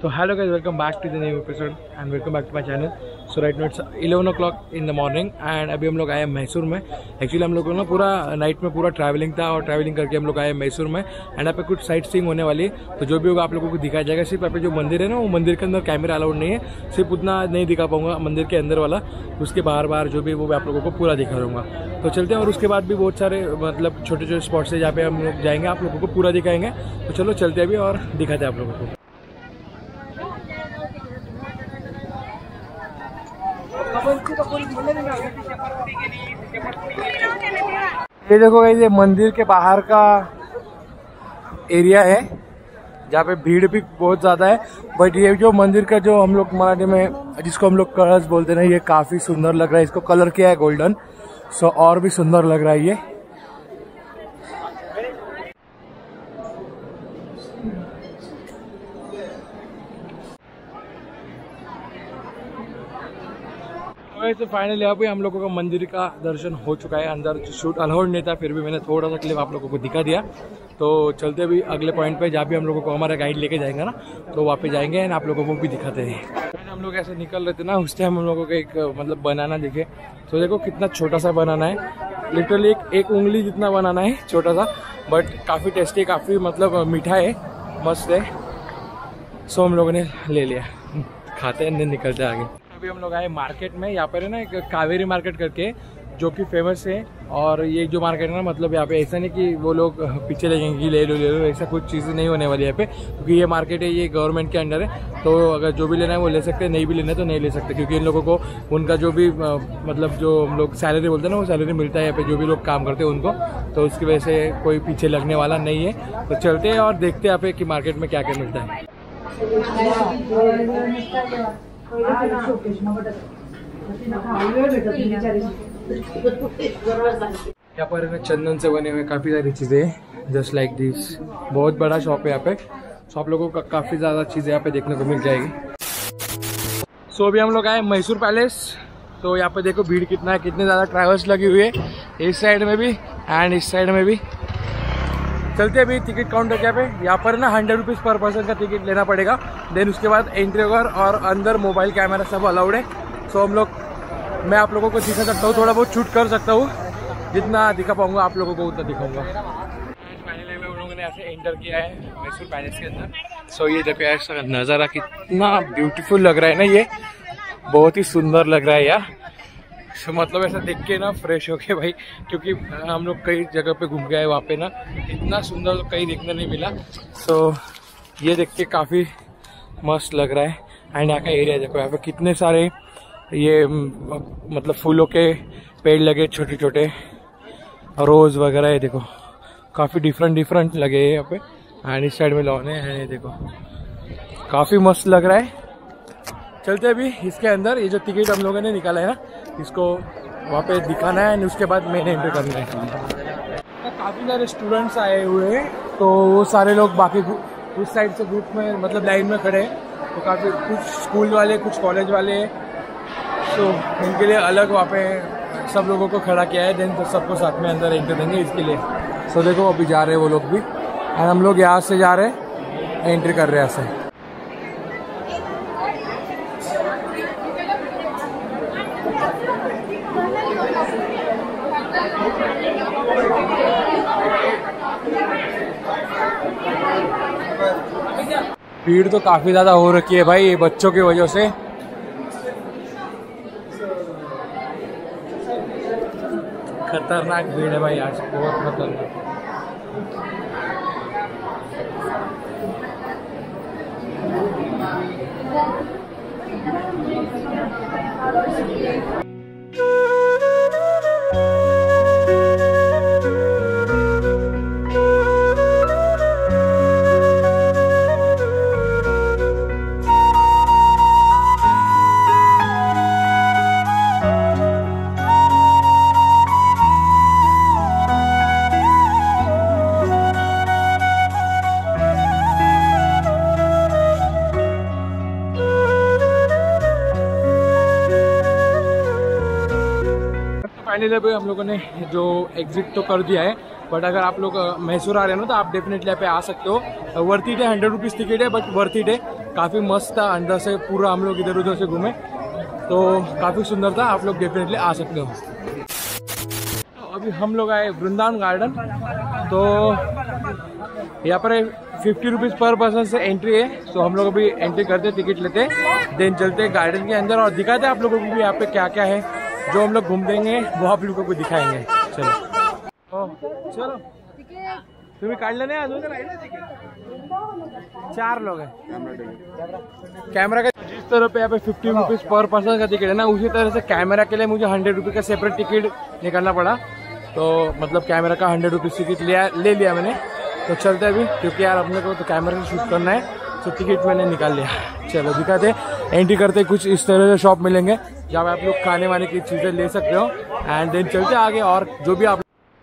So hello guys, welcome back to the new episode and welcome back to my channel. So right now it's 11 o'clock in the morning and अभी हम लोग आए हैं मैसूर में. Actually हम लोग को ना पूरा नाइट में पूरा ट्रैवलिंग था और ट्रैवलिंग करके हम लोग आए हैं मैसूर में एंड यहाँ पे कुछ साइट सीइंग होने वाली है. तो जो भी होगा आप लोगों को दिखाया जाएगा. सिर्फ यहाँ पे जो मंदिर है ना, वो मंदिर के अंदर कैमरा अलाउड नहीं है, सिर्फ उतना नहीं दिखा पाऊंगा मंदिर के अंदर वाला. उसके बाहर जो भी वो आप लोगों को पूरा दिखा दूंगा. तो चलते हैं और उसके बाद भी बहुत सारे मतलब छोटे छोटे स्पॉट्स है जहाँ पे हम लोग जाएंगे, आप लोगों को पूरा दिखाएंगे. तो चलो चलते हैं अभी और दिखाते हैं आप लोगों को. ये देखो ये मंदिर के बाहर का एरिया है जहाँ पे भीड़ भी बहुत ज्यादा है. बट ये जो मंदिर का जो हम लोग मराठी में जिसको हम लोग कलश बोलते हैं, ये काफी सुंदर लग रहा है. इसको कलर किया है गोल्डन, सो और भी सुंदर लग रहा है ये. तो फाइनली यहाँ पे हम लोगों का मंदिर का दर्शन हो चुका है. अंदर शूट अलाउड नहीं था, फिर भी मैंने थोड़ा सा क्लिप आप लोगों को दिखा दिया. तो चलते भी अगले पॉइंट पे जहाँ भी हम लोगों को हमारा गाइड लेके जाएंगे ना, तो वहाँ पे जाएंगे एंड आप लोगों को भी दिखाते हैं. हम लोग ऐसे निकल रहे थे ना, उस टाइम हम लोगों को एक मतलब बनाना दिखे. तो देखो कितना छोटा सा बनाना है, लिटरली एक उंगली जितना बनाना है, छोटा सा, बट काफ़ी टेस्टी, काफ़ी मतलब मीठा है, मस्त है. सो हम लोगों ने ले लिया, खाते हैं निकलते आगे. अभी हम लोग आए मार्केट में. यहाँ पर है ना एक कावेरी मार्केट करके जो कि फेमस है. और ये जो मार्केट है ना, मतलब यहाँ पे ऐसा नहीं कि वो लोग पीछे लगेंगे ले लो, ऐसा कुछ चीज़ें नहीं होने वाली यहाँ पे, क्योंकि ये मार्केट है, ये गवर्नमेंट के अंडर है. तो अगर जो भी लेना है वो ले सकते हैं, नहीं भी लेना है तो नहीं ले सकते, क्योंकि इन लोगों को उनका जो भी मतलब जो हम लोग सैलरी बोलते हैं ना, वो सैलरी मिलता है यहाँ पे जो भी लोग काम करते हैं उनको. तो उसकी वजह से कोई पीछे लगने वाला नहीं है. तो चलते हैं और देखते हैं यहाँ पे कि मार्केट में क्या क्या मिलता है. यहाँ पर चंदन से बने हुए काफ़ी सारी चीज़ें, जस्ट लाइक दिस. बहुत बड़ा शॉप है यहाँ पे, सो आप लोगों का काफ़ी ज़्यादा चीज़ें यहाँ पे देखने को मिल जाएगी. सो अभी हम लोग आए मैसूर पैलेस. तो यहाँ पे देखो भीड़ कितना है, कितने ज़्यादा ट्रैवल्स लगी हुई है, इस साइड में भी एंड इस साइड में भी. चलते अभी टिकट काउंटर क्या पे. यहाँ पर ना 100 रुपीज़ पर पर्सन का टिकट लेना पड़ेगा. देन उसके बाद एंट्री होगा और अंदर मोबाइल कैमरा सब अलाउड है. सो मैं आप लोगों को दिखा सकता हूँ, थोड़ा बहुत शूट कर सकता हूँ, जितना दिखा पाऊंगा आप लोगों को उतना दिखाऊंगा. फाइनली में उन लोगों ने ऐसे एंटर किया है मैसूर पैलेस के अंदर. सो ये देखो ऐसा नज़ारा कितना ब्यूटीफुल लग रहा है ना, ये बहुत ही सुंदर लग रहा है यार. मतलब ऐसा देख के ना फ्रेश हो गए भाई, क्योंकि हम लोग कई जगह पे घूम गए, वहाँ पे ना इतना सुंदर कहीं देखने नहीं मिला. सो ये देख के काफ़ी मस्त लग रहा है. एंड यहाँ का एरिया देखो, यहाँ पे कितने सारे ये मतलब फूलों के पेड़ लगे, छोटे छोटे रोज़ वगैरह. ये देखो काफ़ी डिफरेंट लगे हैं यहाँ पे. एंड इस साइड में लॉन है, ये देखो काफ़ी मस्त लग रहा है. चलते अभी इसके अंदर. ये जो टिकट हम लोगों ने निकाला है ना, इसको वहाँ पे दिखाना है और उसके बाद मेन एंट्री करना है. काफ़ी सारे स्टूडेंट्स आए हुए हैं, तो वो सारे लोग बाकी उस साइड से ग्रुप में मतलब लाइन में खड़े हैं. तो काफ़ी कुछ स्कूल वाले, कुछ कॉलेज वाले, तो उनके लिए अलग वहाँ पे सब लोगों को खड़ा किया है. देन तो सबको साथ में अंदर एंट्री देंगे इसके लिए. सो देखो अभी जा रहे हैं वो लोग भी, और हम लोग यहाँ से जा रहे हैं, एंट्री कर रहे हैं यहाँ से. भीड़ तो काफी ज्यादा हो रखी है भाई, बच्चों की वजह से. खतरनाक भीड़ है भाई आज, बहुत खतरनाक. फाइनली अभी हम लोगों ने जो एग्जिट तो कर दिया है, बट अगर आप लोग मैसूर आ रहे हो ना तो आप डेफिनेटली यहाँ पे आ सकते हो। वर्थ इट है, 100 रुपीज़ टिकट है बट वर्थ इट है। काफ़ी मस्त था, अंदर से पूरा हम लोग इधर उधर से घूमे तो काफ़ी सुंदर था। आप लोग डेफिनेटली आ सकते हो। अभी हम लोग आए वृंदावन गार्डन। तो यहाँ पर 50 रुपीज़ पर पर्सन से एंट्री है। तो हम लोग अभी एंट्री करते, टिकट लेते, देन चलते गार्डन के अंदर और दिखाते आप लोगों को भी यहाँ पे क्या क्या है। जो हम लोग घूम देंगे वो आप लोगों को दिखाएंगे। चलो चलो तुम्हें काढलं नाही अजून? 4 लोग हैं। कैमरा का जिस तरह पे यहाँ पे 50 रुपीज़ पर पर्सन का टिकट है ना, उसी तरह से कैमरा के लिए मुझे 100 रुपये का सेपरेट टिकट निकालना पड़ा। तो मतलब कैमरा का 100 रुपीज़ टिकट ले लिया मैंने। तो चलते अभी, क्योंकि यार अपने को तो कैमरा से शूट करना है, तो टिकट मैंने निकाल लिया। चलो दिखाते, एंट्री करते। कुछ इस तरह से शॉप मिलेंगे जहाँ आप लोग खाने वाने की चीज़ें ले सकते हो। एंड देन चलते आगे। और जो भी आप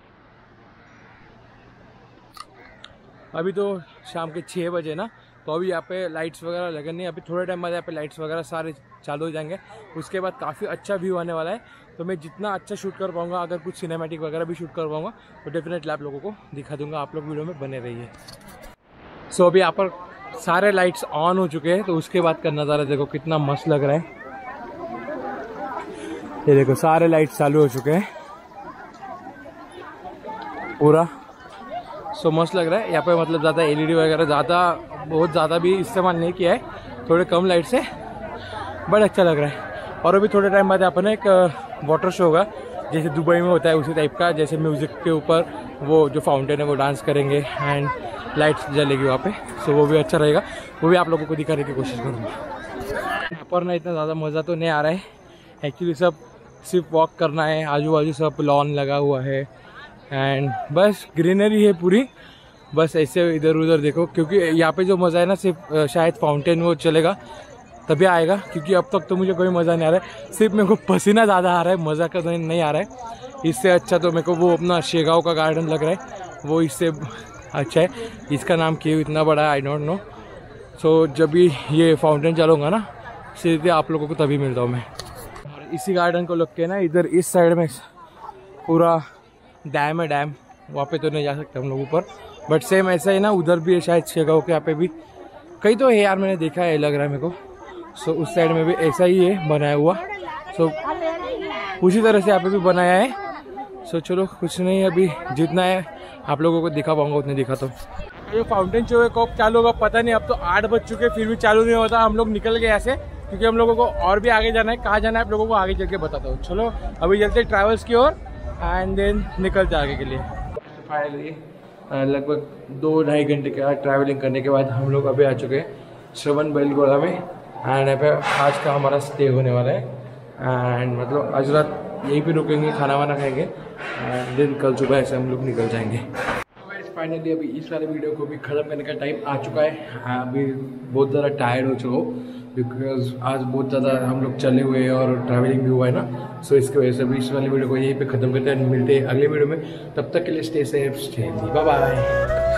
अभी तो शाम के 6 बजे ना, तो अभी यहाँ पे लाइट्स वगैरह लगे नहीं। अभी थोड़े टाइम बाद यहाँ पे लाइट्स वगैरह सारे चालू हो जाएंगे। उसके बाद काफ़ी अच्छा व्यू आने वाला है। तो मैं जितना अच्छा शूट कर पाऊँगा, अगर कुछ सिनेमैटिक वगैरह भी शूट कर पाऊँगा तो डेफिनेटली आप लोगों को दिखा दूँगा। आप लोग वीडियो में बने रहिए। सो अभी यहाँ पर सारे लाइट्स ऑन हो चुके हैं। तो उसके बाद का नज़ारा देखो कितना मस्त लग रहा है। ये देखो सारे लाइट्स चालू हो चुके हैं पूरा। सो मस्त लग रहा है यहाँ पे। मतलब ज़्यादा एलईडी वगैरह बहुत ज़्यादा भी इस्तेमाल नहीं किया है, थोड़े कम लाइट से, बड़ा अच्छा लग रहा है। और अभी थोड़े टाइम बाद यहाँ पर एक वाटर शो होगा, जैसे दुबई में होता है उसी टाइप का। जैसे म्यूज़िक के ऊपर वो जो फाउंटेन है वो डांस करेंगे एंड लाइट्स जलेगी वहाँ पे। सो वो भी अच्छा रहेगा, वो भी आप लोगों को दिखाने की कोशिश करूँगा। यहाँ पर ना इतना ज़्यादा मज़ा तो नहीं आ रहा है एक्चुअली। सब सिर्फ वॉक करना है, आजू बाजू सब लॉन लगा हुआ है एंड बस ग्रीनरी है पूरी। बस ऐसे इधर उधर देखो, क्योंकि यहाँ पे जो मज़ा है ना सिर्फ शायद फाउंटेन वो चलेगा तभी आएगा। क्योंकि अब तक तो मुझे कोई मज़ा नहीं आ रहा है, सिर्फ मेरे को पसीना ज़्यादा आ रहा है, मज़ा का नहीं आ रहा है। इससे अच्छा तो मेरे को वो अपना शेगांव का गार्डन लग रहा है, वो इससे अच्छा है। इसका नाम क्यों इतना बड़ा है आई डोंट नो। सो जब भी ये फाउंटेन चलूँगा ना, सीधे आप लोगों को तभी मिलता हूँ मैं। और इसी गार्डन को लग के ना इधर इस साइड में पूरा डैम है, डैम वहाँ पे तो नहीं जा सकते हम लोग ऊपर, बट सेम ऐसा ही ना उधर भी है शायद शेगांव के यहाँ पे भी कहीं तो है यार, मैंने देखा है लग रहा है मेरे को। सो उस साइड में भी ऐसा ही है बनाया हुआ। सो उसी तरह से यहाँ पे भी बनाया है। सो चलो कुछ नहीं, अभी जितना है आप लोगों को दिखा पाऊंगा उतने दिखा। तो ये फाउंटेन शो है कब चालू होगा पता नहीं। अब तो 8 बज चुके फिर भी चालू नहीं होता। हम लोग निकल गए ऐसे, क्योंकि हम लोगों को और भी आगे जाना है। कहाँ जाना है आप लोगों को आगे चल के बताता हूँ। चलो अभी चलते ट्रैवल्स की ओर एंड देन निकलते आगे के लिए। फाइनली लगभग 2-2.5 घंटे के बाद ट्रैवलिंग करने के बाद हम लोग अभी आ चुके हैं श्रवण बेलगोला में। एंड यहाँ पे आज का हमारा स्टे होने वाला है। एंड मतलब आज रात यहीं पे रुकेंगे, खाना वाना खाएंगे एंड देन कल सुबह ऐसे हम लोग निकल जाएंगे। फाइनली अभी इस वाले वीडियो को भी ख़त्म करने का टाइम आ चुका है। अभी बहुत ज़्यादा टायर्ड हो चुका हूँ बिकॉज आज बहुत ज़्यादा हम लोग चले हुए हैं और ट्रैवलिंग भी हुआ है ना। सो इसकी वजह से अभी इस वाले वीडियो को यहीं पे ख़त्म करते हैं। मिलते हैं अगले वीडियो में, तब तक के लिए stay safe, stay healthy, bye bye.